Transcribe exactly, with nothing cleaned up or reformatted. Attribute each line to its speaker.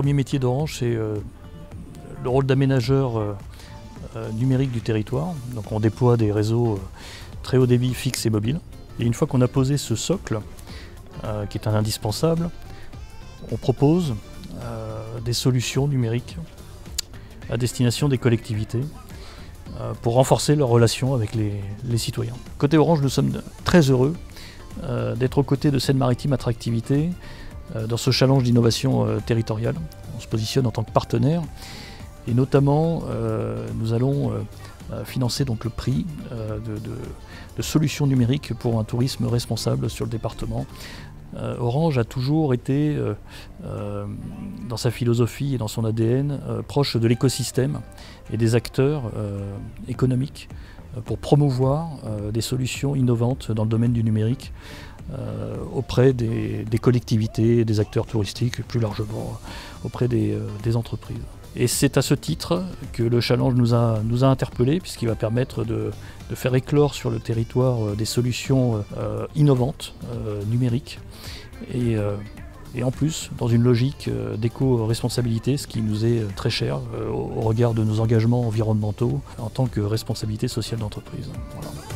Speaker 1: premier métier d'Orange, c'est euh, le rôle d'aménageur euh, euh, numérique du territoire. Donc on déploie des réseaux euh, très haut débit fixes et mobiles. Et une fois qu'on a posé ce socle, euh, qui est un indispensable, on propose euh, des solutions numériques à destination des collectivités euh, pour renforcer leurs relations avec les, les citoyens. Côté Orange, nous sommes très heureux euh, d'être aux côtés de Seine-Maritime Attractivité euh, dans ce challenge d'innovation euh, territoriale. On se positionne en tant que partenaire et notamment euh, nous allons euh, financer donc le prix euh, de, de, de solutions numériques pour un tourisme responsable sur le département. Euh, Orange a toujours été, euh, euh, dans sa philosophie et dans son A D N, euh, proche de l'écosystème et des acteurs euh, économiques euh, pour promouvoir euh, des solutions innovantes dans le domaine du numérique euh, auprès des, des collectivités, des acteurs touristiques et plus largement auprès des, euh, des entreprises. Et c'est à ce titre que le challenge nous a, nous a interpellés, puisqu'il va permettre de, de faire éclore sur le territoire des solutions euh, innovantes, euh, numériques, et, euh, et en plus dans une logique euh, d'éco-responsabilité, ce qui nous est très cher euh, au regard de nos engagements environnementaux en tant que responsabilité sociale d'entreprise. Voilà.